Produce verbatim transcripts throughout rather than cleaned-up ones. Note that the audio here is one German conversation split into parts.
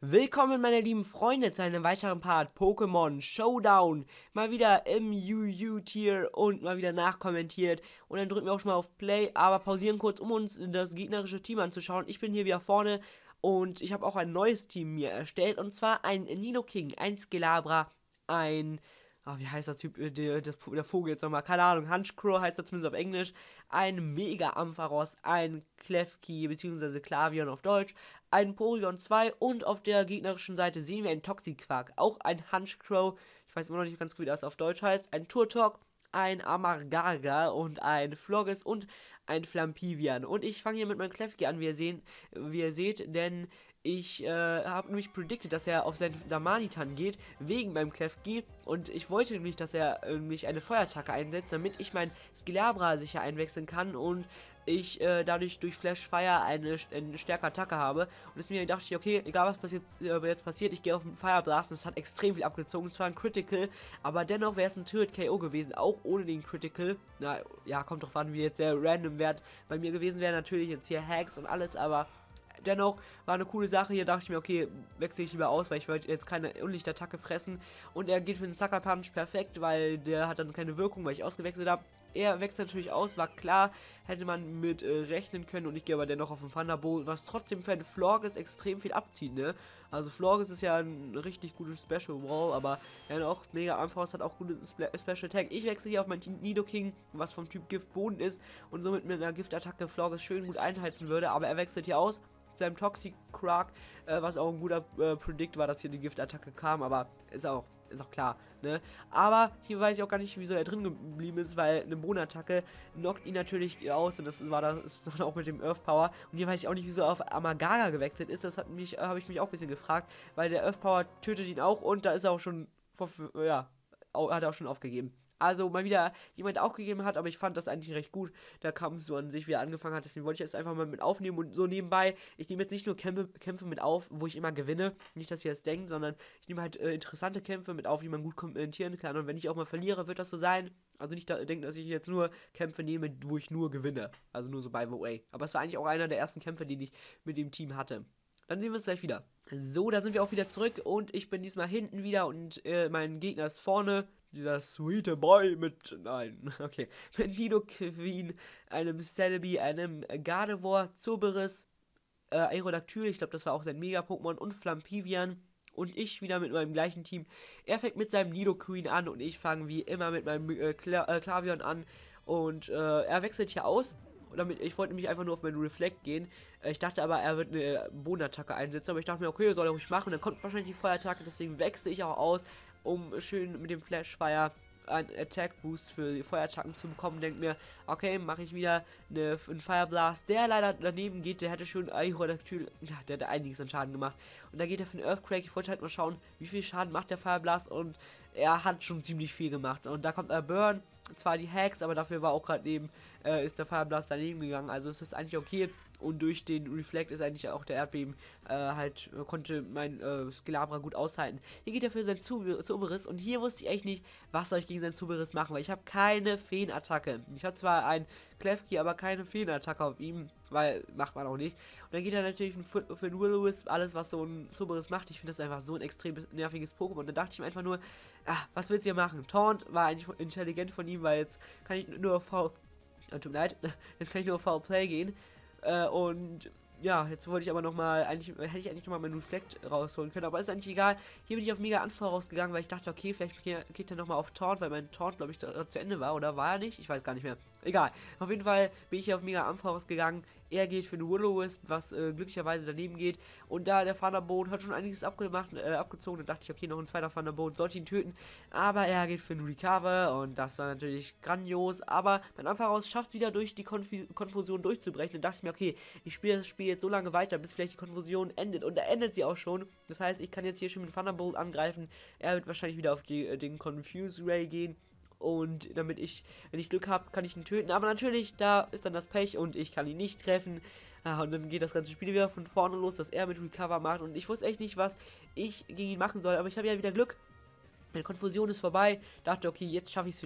Willkommen, meine lieben Freunde, zu einem weiteren Part Pokémon Showdown. Mal wieder im U U-Tier und mal wieder nachkommentiert. Und dann drücken wir auch schon mal auf Play, aber pausieren kurz, um uns das gegnerische Team anzuschauen. Ich bin hier wieder vorne und ich habe auch ein neues Team mir erstellt. Und zwar ein Nidoking, ein Skelabra, ein... Oh, wie heißt das Typ, äh, der, das, der Vogel jetzt nochmal? Keine Ahnung, Honchkrow heißt das zumindest auf Englisch. Ein Mega Ampharos, ein Klefki, beziehungsweise Klavion auf Deutsch, ein Porygon zwei und auf der gegnerischen Seite sehen wir einen Toxiquack, auch ein Honchkrow, ich weiß immer noch nicht ganz gut, wie das auf Deutsch heißt, ein Turtok, ein Amargarga und ein Flogges und ein Flampivian. Und ich fange hier mit meinem Klefki an, wie ihr, sehen, wie ihr seht, denn ich äh, habe nämlich predicted, dass er auf seinen Damanitan geht, wegen meinem Klefki. Und ich wollte nämlich, dass er äh, mich eine Feuerattacke einsetzt, damit ich mein Skelabra sicher einwechseln kann und ich äh, dadurch durch Flash Fire eine, eine stärkere Attacke habe. Und deswegen dachte ich, okay, egal was passiert, äh, jetzt passiert, ich gehe auf den Fire Blast und es hat extrem viel abgezogen. Es war ein Critical, aber dennoch wäre es ein Turret K O gewesen, auch ohne den Critical. Na ja, kommt drauf an, wie jetzt der Random Wert bei mir gewesen wäre. Natürlich jetzt hier Hacks und alles, aber dennoch war eine coole Sache. Hier dachte ich mir, okay, wechsle ich lieber aus, weil ich wollte jetzt keine Unlichtattacke fressen. Und er geht für den Sucker Punch perfekt, weil der hat dann keine Wirkung, weil ich ausgewechselt habe. Er wechselt natürlich aus, war klar, hätte man mit äh, rechnen können, und ich gehe aber dennoch auf den Thunderbolt, was trotzdem für einen Florges extrem viel abzieht, ne? Also Florges ist ja ein richtig gutes Special Brawl, aber ja auch Mega Ampharos hat auch gute Spe Special Attack. Ich wechsle hier auf mein Nidoking, was vom Typ Gift Boden ist und somit mit einer Giftattacke Florges schön gut einheizen würde, aber er wechselt hier aus seinem Toxiquack, äh, was auch ein guter äh, Predict war, dass hier die Giftattacke kam, aber ist auch, ist auch klar, ne? Aber hier weiß ich auch gar nicht, wieso er drin geblieben ist, weil eine Bodenattacke knockt ihn natürlich aus und das war das dann auch mit dem Earth Power. Und hier weiß ich auch nicht, wieso er auf Amargaga gewechselt ist, das hat mich, äh, habe ich mich auch ein bisschen gefragt, weil der Earth Power tötet ihn auch und da ist er auch schon, ja, hat er auch schon aufgegeben. Also mal wieder jemand auch gegeben hat, aber ich fand das eigentlich recht gut, der Kampf so an sich, wie er angefangen hat. Deswegen wollte ich es einfach mal mit aufnehmen und so nebenbei. Ich nehme jetzt nicht nur Kämpfe, Kämpfe mit auf, wo ich immer gewinne, nicht, dass ihr es denkt, sondern ich nehme halt äh, interessante Kämpfe mit auf, die man gut kommentieren kann. Und wenn ich auch mal verliere, wird das so sein. Also nicht da, denken, dass ich jetzt nur Kämpfe nehme, wo ich nur gewinne. Also nur so by the way. Aber es war eigentlich auch einer der ersten Kämpfe, die ich mit dem Team hatte. Dann sehen wir uns gleich wieder. So, da sind wir auch wieder zurück und ich bin diesmal hinten wieder und äh, mein Gegner ist vorne. Dieser sweete Boy mit, nein, okay, mit Nidoqueen, einem Celebi, einem Gardevoir, Zoberis, äh, Aerodactyl, ich glaube, das war auch sein Mega-Pokémon, und Flampivian. Und ich wieder mit meinem gleichen Team. Er fängt mit seinem Nidoqueen an und ich fange wie immer mit meinem äh, Kla äh, Klavion an. Und äh, er wechselt hier aus. Damit, ich wollte nämlich einfach nur auf meinen Reflect gehen. Äh, ich dachte aber, er wird eine Bodenattacke einsetzen. Aber ich dachte mir, okay, soll er ruhig machen. Dann kommt wahrscheinlich die Feuerattacke. Deswegen wechsle ich auch aus, um schön mit dem Flash Fire einen Attack Boost für die Feuerattacken zu bekommen. Denkt mir, okay, mache ich wieder eine, einen Fire Blast, der leider daneben geht. Der hätte schon Aerodactyl, ja, der hätte einiges an Schaden gemacht. Und da geht er für den Earthquake. Ich wollte halt mal schauen, wie viel Schaden macht der Fire Blast, und er hat schon ziemlich viel gemacht. Und da kommt er Burn, zwar die Hacks, aber dafür war auch gerade neben, äh, ist der Fire Blast daneben gegangen. Also es ist eigentlich okay. Und durch den Reflect ist eigentlich auch der Erdbeben äh, halt, äh, konnte mein äh, Skelabra gut aushalten. Hier geht er für sein Zoberis und hier wusste ich echt nicht, was soll ich gegen sein Zoberis machen, weil ich habe keine Feenattacke. Ich habe zwar ein Klefki, aber keine Feenattacke auf ihm, weil macht man auch nicht. Und dann geht er natürlich für, für den Will-O-Wisp, alles was so ein Zoberis macht. Ich finde das einfach so ein extrem nerviges Pokémon. Und dann dachte ich mir einfach nur, ah, was willst du hier machen? Taunt war eigentlich intelligent von ihm, weil jetzt kann ich nur auf V... Oh, tut mir leid, jetzt kann ich nur auf Foul Play gehen. Äh, und ja, jetzt wollte ich aber nochmal, eigentlich hätte ich eigentlich nochmal meinen Reflect rausholen können, aber ist eigentlich egal. Hier bin ich auf Mega Anfall rausgegangen, weil ich dachte, okay, vielleicht geht er nochmal auf Taunt, weil mein Taunt, glaube ich, zu, zu Ende war, oder war er nicht? Ich weiß gar nicht mehr. Egal. Auf jeden Fall bin ich hier auf Mega Anfall rausgegangen. Er geht für eine Will-O-Wisp, was äh, glücklicherweise daneben geht. Und da der Thunderbolt hat schon einiges abgemacht, äh, abgezogen. Da dachte ich, okay, noch ein zweiter Thunderbolt sollte ihn töten. Aber er geht für einen Recover und das war natürlich grandios. Aber mein Ampharos schafft es wieder durch die Konf Konfusion durchzubrechen. Dann dachte ich mir, okay, ich spiele das Spiel jetzt so lange weiter, bis vielleicht die Konfusion endet. Und da endet sie auch schon. Das heißt, ich kann jetzt hier schon mit dem Thunderbolt angreifen. Er wird wahrscheinlich wieder auf die, äh, den Confuse Ray gehen. Und damit ich, wenn ich Glück habe, kann ich ihn töten. Aber natürlich, da ist dann das Pech und ich kann ihn nicht treffen. Ah, und dann geht das ganze Spiel wieder von vorne los, dass er mit Recover macht. Und ich wusste echt nicht, was ich gegen ihn machen soll. Aber ich habe ja wieder Glück. Meine Konfusion ist vorbei. Dachte, okay, jetzt schaffe ich es vielleicht.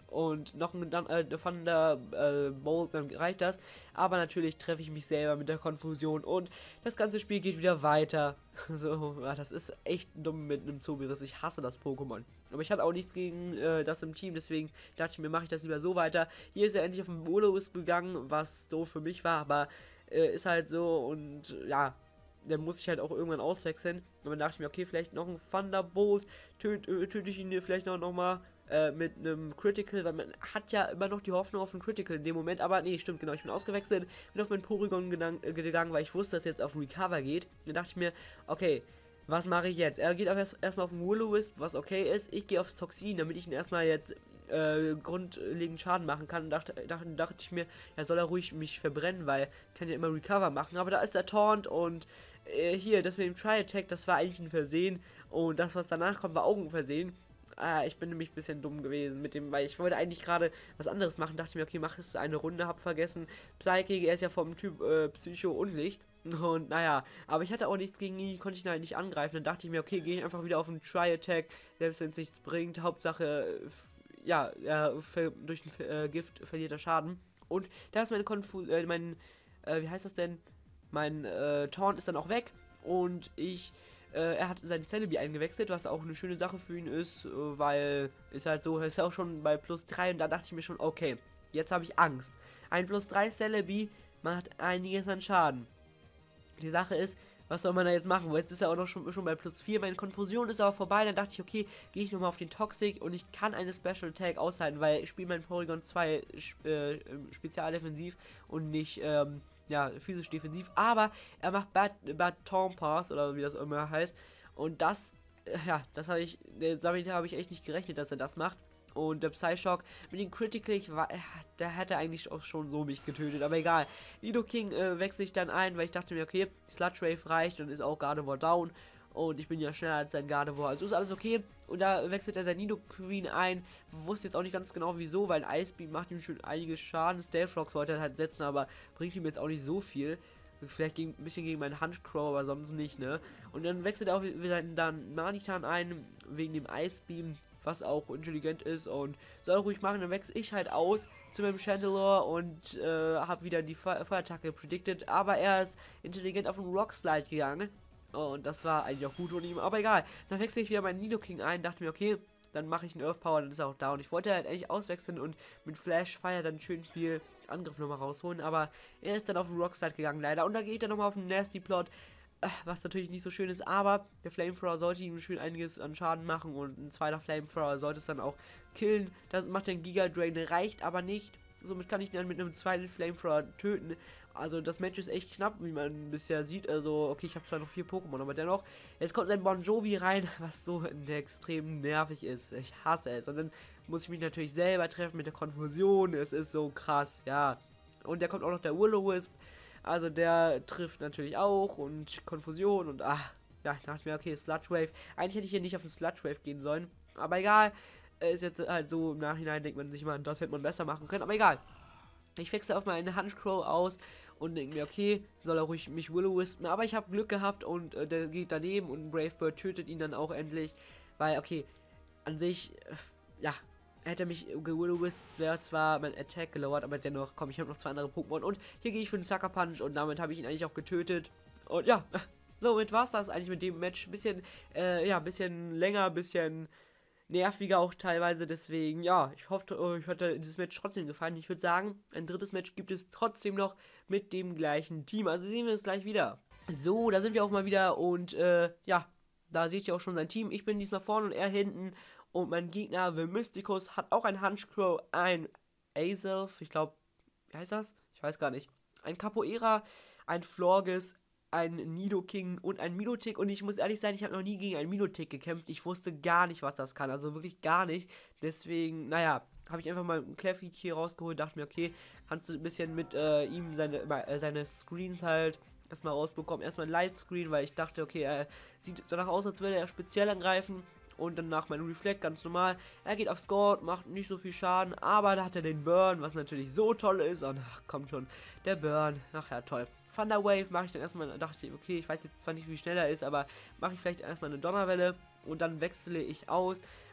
und noch ein äh, Thunder äh, Bolt, dann reicht das. Aber natürlich treffe ich mich selber mit der Konfusion und das ganze Spiel geht wieder weiter. So, ja, das ist echt dumm mit einem Zobirus. Ich hasse das Pokémon. Aber ich hatte auch nichts gegen äh, das im Team, deswegen dachte ich mir, mache ich das lieber so weiter. Hier ist er endlich auf den Will-O-Wisp gegangen, was doof für mich war, aber äh, ist halt so und ja, dann muss ich halt auch irgendwann auswechseln. Und dann dachte ich mir, okay, vielleicht noch ein Thunderbolt, töte äh, töt ich ihn hier vielleicht noch, noch mal äh, mit einem Critical, weil man hat ja immer noch die Hoffnung auf ein Critical in dem Moment, aber nee, stimmt, genau, ich bin ausgewechselt, bin auf meinen Porygon äh, gegangen, weil ich wusste, dass jetzt auf Recover geht. Dann dachte ich mir, okay, was mache ich jetzt? Er geht auch erst, erstmal auf den Will-O-Wisp, was okay ist. Ich gehe aufs Toxin, damit ich ihn erstmal jetzt äh, grundlegend Schaden machen kann. Dachte, dachte, dachte ich mir, ja, soll er ruhig mich verbrennen, weil ich kann ja immer Recover machen. Aber da ist der Taunt und äh, hier, das mit dem Tri-Attack, das war eigentlich ein Versehen. Und das, was danach kommt, war auch ein Versehen. Ah, ich bin nämlich ein bisschen dumm gewesen mit dem, weil ich wollte eigentlich gerade was anderes machen. Dachte mir, okay, mach es eine Runde, hab vergessen. Psychic, er ist ja vom Typ äh, Psycho und Licht. Und naja, aber ich hatte auch nichts gegen ihn, konnte ich ihn halt nicht angreifen. Dann dachte ich mir, okay, gehe ich einfach wieder auf einen Tri-Attack, selbst wenn es nichts bringt. Hauptsache, ja, er durch ein äh, Gift verliert er Schaden. Und da ist meine Konfu äh, mein, äh, wie heißt das denn? Mein äh, Taunt ist dann auch weg und ich äh, er hat seinen Celebi eingewechselt, was auch eine schöne Sache für ihn ist, äh, weil ist halt so, er ist auch schon bei plus drei und da dachte ich mir schon, okay, jetzt habe ich Angst. Ein plus drei Celebi macht einiges an Schaden. Die Sache ist, was soll man da jetzt machen? Jetzt ist er auch noch schon, schon bei plus vier. Meine Konfusion ist aber vorbei. Dann dachte ich, okay, gehe ich nochmal auf den Toxic und ich kann eine Special Attack aushalten, weil ich spiele mein Porygon zwei äh, spezialdefensiv und nicht ähm, ja, physisch defensiv. Aber er macht Baton Pass oder wie das immer heißt. Und das, äh, ja, das habe ich, damit habe ich echt nicht gerechnet, dass er das macht. Und der Psyshock mit dem Critical, ich war, der hätte eigentlich auch schon so mich getötet, aber egal. Nidoking äh, wechsle ich dann ein, weil ich dachte mir, okay, Sludge Wave reicht und ist auch Gardevoir down. Und ich bin ja schneller als sein Gardevoir, also ist alles okay. Und da wechselt er sein Nidoqueen ein. Wusste jetzt auch nicht ganz genau wieso, weil ein Ice Beam macht ihm schon einiges Schaden. Stealth Rocks wollte er halt setzen, aber bringt ihm jetzt auch nicht so viel. Vielleicht gegen, ein bisschen gegen meinen Hunchcrow, aber sonst nicht, ne? Und dann wechselt er auch wieder dann Manitan ein, wegen dem Ice Beam, was auch intelligent ist und soll ruhig machen. Dann wechsle ich halt aus zu meinem Chandelure und äh, habe wieder die Feuerattacke predicted, aber er ist intelligent auf den Rock Slide gegangen. Und das war eigentlich auch gut von ihm, aber egal. Dann wechsle ich wieder meinen Nidoking ein, dachte mir, okay, dann mache ich einen Earth Power, dann ist er auch da. Und ich wollte halt eigentlich auswechseln und mit Flash Fire dann schön viel Angriff nochmal rausholen, aber er ist dann auf den Rockslide gegangen, leider. Und da geht er nochmal auf den Nasty Plot, was natürlich nicht so schön ist, aber der Flamethrower sollte ihm schön einiges an Schaden machen und ein zweiter Flamethrower sollte es dann auch killen. Das macht den Giga Drain, reicht aber nicht. Somit kann ich ihn dann mit einem zweiten Flamethrower töten. Also das Match ist echt knapp, wie man bisher sieht. Also, okay, ich habe zwar noch vier Pokémon, aber dennoch. Jetzt kommt ein Bon Jovi rein, was so extrem nervig ist. Ich hasse es. Und dann muss ich mich natürlich selber treffen mit der Konfusion. Es ist so krass, ja. Und da kommt auch noch der Will-O-Wisp. Also der trifft natürlich auch und Konfusion und ach, ja, ich dachte mir, okay, Sludge Wave. Eigentlich hätte ich hier nicht auf den Sludge Wave gehen sollen. Aber egal. Ist jetzt halt so, im Nachhinein denkt man sich mal, das hätte man besser machen können. Aber egal. Ich wechsle auf meinen Hunchcrow aus und denke mir, okay, soll er ruhig mich Will-O-Wispen. Aber ich habe Glück gehabt und äh, der geht daneben und Brave Bird tötet ihn dann auch endlich. Weil, okay, an sich, äh, ja, hätte mich Will-O-Wisp, wäre zwar mein Attack gelowert, aber dennoch, komm, ich habe noch zwei andere Pokémon. Und hier gehe ich für den Sucker Punch und damit habe ich ihn eigentlich auch getötet. Und ja, somit war es das eigentlich mit dem Match. Bisschen, äh, ja, bisschen länger, bisschen nerviger auch teilweise, deswegen, ja, ich hoffe, euch hat dieses Match trotzdem gefallen. Ich würde sagen, ein drittes Match gibt es trotzdem noch mit dem gleichen Team, also sehen wir uns gleich wieder. So, da sind wir auch mal wieder und, äh, ja, da seht ihr auch schon sein Team. Ich bin diesmal vorne und er hinten und mein Gegner, The Mysticus, hat auch ein Hunchcrow, ein Azelf, ich glaube, wie heißt das? Ich weiß gar nicht. Ein Capoeira, ein Florges, ein Nidoking und ein Milotic und ich muss ehrlich sein, ich habe noch nie gegen einen Milotic gekämpft. Ich wusste gar nicht, was das kann, also wirklich gar nicht. Deswegen, naja, habe ich einfach mal einen Clefairy hier rausgeholt, dachte mir, okay, kannst du ein bisschen mit äh, ihm seine, äh, seine Screens halt erstmal rausbekommen. Erstmal ein Light Screen, weil ich dachte, okay, er sieht danach aus, als würde er speziell angreifen. Und dann nach meinem Reflect ganz normal. Er geht auf Score, macht nicht so viel Schaden, aber da hat er den Burn, was natürlich so toll ist. Und ach, kommt schon, der Burn. Ach ja, toll. Thunder Wave mache ich dann erstmal, dachte ich, okay, ich weiß jetzt zwar nicht, wie schnell er ist, aber mache ich vielleicht erstmal eine Donnerwelle und dann wechsle ich aus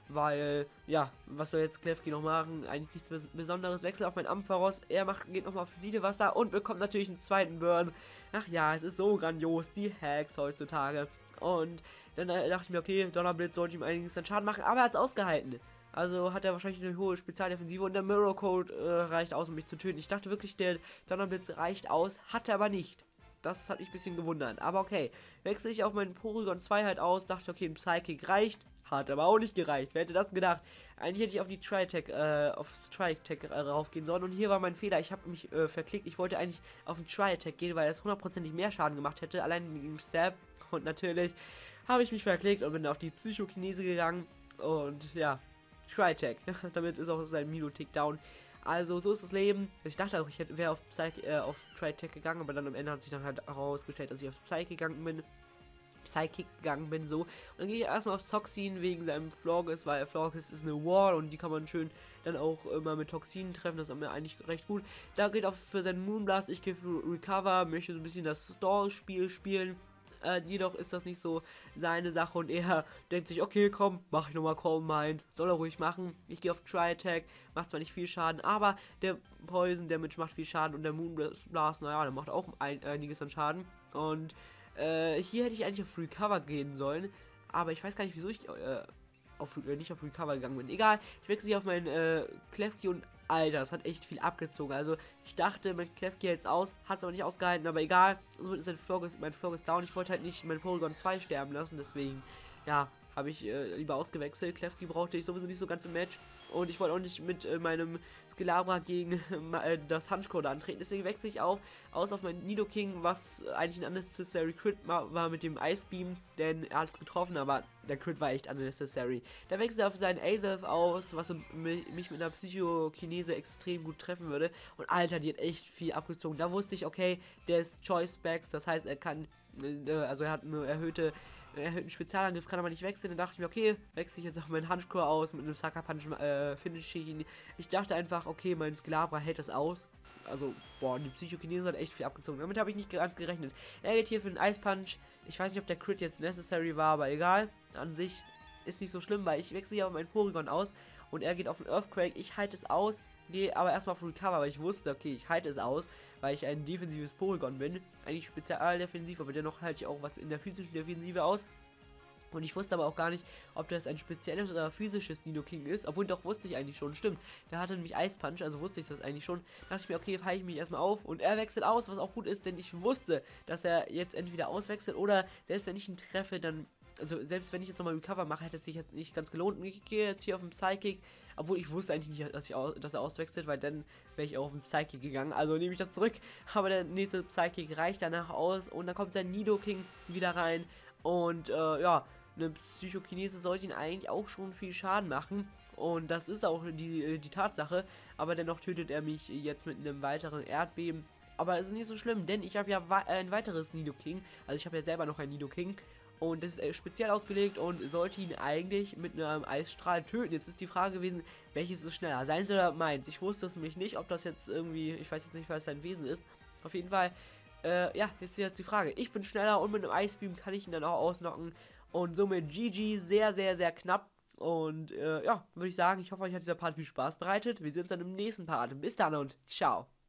weil, ja, was soll jetzt Klefki noch machen? Eigentlich nichts Bes Besonderes. Wechsel auf mein Ampharos, er macht, geht nochmal auf Siedewasser und bekommt natürlich einen zweiten Burn. Ach ja, es ist so grandios, die Hacks heutzutage. Und dann äh, dachte ich mir, okay, Donnerblitz sollte ihm einiges an Schaden machen, aber er hat es ausgehalten. Also hat er wahrscheinlich eine hohe Spezialdefensive und der Mirror Code äh, reicht aus, um mich zu töten. Ich dachte wirklich, der Donnerblitz reicht aus, hat er aber nicht. Das hat mich ein bisschen gewundert. Aber okay, wechsle ich auf meinen Porygon zwei halt aus, dachte, okay, ein Psychic reicht. Hat aber auch nicht gereicht. Wer hätte das gedacht? Eigentlich hätte ich auf die Tri-Tech, äh, auf Strike-Tech äh, raufgehen sollen. Und hier war mein Fehler. Ich habe mich äh, verklickt. Ich wollte eigentlich auf den Tri-Attack gehen, weil es hundertprozentig mehr Schaden gemacht hätte. Allein gegen Stab. Und natürlich habe ich mich verklickt und bin auf die Psychokinese gegangen. Und ja, Tri-Tech. Damit ist auch sein Milo-Tick down. Also, so ist das Leben. Ich dachte auch, ich wäre auf, Psych äh, auf Tri-Tech gegangen, aber dann am Ende hat sich dann halt herausgestellt, dass ich auf Psyche gegangen bin. Psychic gegangen bin, so. Und dann gehe ich erstmal auf Toxin wegen seinem Florges, weil Florges ist eine Wall und die kann man schön dann auch immer mit Toxinen treffen. Das ist mir eigentlich recht gut. Da geht auch für seinen Moonblast. Ich gehe für Recover, möchte so ein bisschen das Stall-Spiel spielen. Äh, jedoch ist das nicht so seine Sache und er denkt sich, okay, komm, mach ich nochmal Calm Mind. Soll er ruhig machen. Ich gehe auf Tri-Attack, macht zwar nicht viel Schaden, aber der Poison Damage macht viel Schaden und der Moonblast, naja, der macht auch ein, einiges an Schaden. Und äh, hier hätte ich eigentlich auf Recover gehen sollen, aber ich weiß gar nicht, wieso ich äh, auf, äh, nicht auf Recover gegangen bin. Egal, ich wechsle hier auf meinen äh, Klefki und Alter, das hat echt viel abgezogen. Also ich dachte, mein Klefki jetzt aus, hat es aber nicht ausgehalten, aber egal. Somit ist mein Florges, mein Florges down. Ich wollte halt nicht mein Porygon zwei sterben lassen, deswegen, ja, habe ich äh, lieber ausgewechselt. Klefki brauchte ich sowieso nicht so ganz im Match. Und ich wollte auch nicht mit äh, meinem Skelabra gegen äh, das Hanchcode antreten. Deswegen wechsle ich auf, aus auf meinen Nidoking, was eigentlich ein unnecessary Crit war, war mit dem Ice Beam. Denn er hat es getroffen, aber der Crit war echt unnecessary. Da wechselt er auf seinen Azelf aus, was uns, mich mit einer Psychokinese extrem gut treffen würde. Und Alter, die hat echt viel abgezogen. Da wusste ich, okay, der ist Choice Specs, das heißt, er kann, äh, also er hat eine erhöhte erhöhten Spezialangriff, kann aber nicht wechseln. Dann dachte ich mir, okay, wechsle ich jetzt auf meinen Handschuh aus mit einem Sucker Punch äh, Finish ihn. Ich dachte einfach, okay, mein Skelabra hält das aus. Also, boah, die Psychokinese hat echt viel abgezogen. Damit habe ich nicht ganz gerechnet. Er geht hier für den Ice Punch. Ich weiß nicht, ob der Crit jetzt necessary war, aber egal. An sich ist nicht so schlimm, weil ich wechsle hier auf meinen Porygon aus und er geht auf den Earthquake. Ich halte es aus, gehe aber erstmal auf Recover, weil ich wusste, okay, ich halte es aus, weil ich ein defensives Porygon bin. Eigentlich spezialdefensiv, aber dennoch halte ich auch was in der physischen Defensive aus. Und ich wusste aber auch gar nicht, ob das ein spezielles oder physisches Nidoking ist. Obwohl, doch wusste ich eigentlich schon. Stimmt, der hatte nämlich Ice Punch, also wusste ich das eigentlich schon. Da dachte ich mir, okay, halte ich mich erstmal auf. Und er wechselt aus, was auch gut ist, denn ich wusste, dass er jetzt entweder auswechselt oder selbst wenn ich ihn treffe, dann... Also selbst wenn ich jetzt nochmal Recover mache, hätte es sich jetzt nicht ganz gelohnt. Und ich gehe jetzt hier auf den Psychic, obwohl ich wusste eigentlich nicht, dass, ich aus, dass er auswechselt, weil dann wäre ich auch auf den Psychic gegangen. Also nehme ich das zurück. Aber der nächste Psychic reicht danach aus und dann kommt sein Nidoking wieder rein. Und äh, ja, eine Psychokinese sollte ihn eigentlich auch schon viel Schaden machen. Und das ist auch die, die Tatsache. Aber dennoch tötet er mich jetzt mit einem weiteren Erdbeben. Aber es ist nicht so schlimm, denn ich habe ja ein weiteres Nidoking. Also ich habe ja selber noch ein Nidoking. Und das ist äh, speziell ausgelegt und sollte ihn eigentlich mit einem Eisstrahl töten. Jetzt ist die Frage gewesen, welches ist schneller, seins oder meins. Ich wusste es nämlich nicht, ob das jetzt irgendwie, ich weiß jetzt nicht, was sein Wesen ist. Auf jeden Fall, äh, ja, ist jetzt die Frage. Ich bin schneller und mit einem Icebeam kann ich ihn dann auch ausnocken. Und somit G G, sehr, sehr, sehr knapp. Und äh, ja, würde ich sagen, ich hoffe, euch hat dieser Part viel Spaß bereitet. Wir sehen uns dann im nächsten Part. Bis dann und ciao.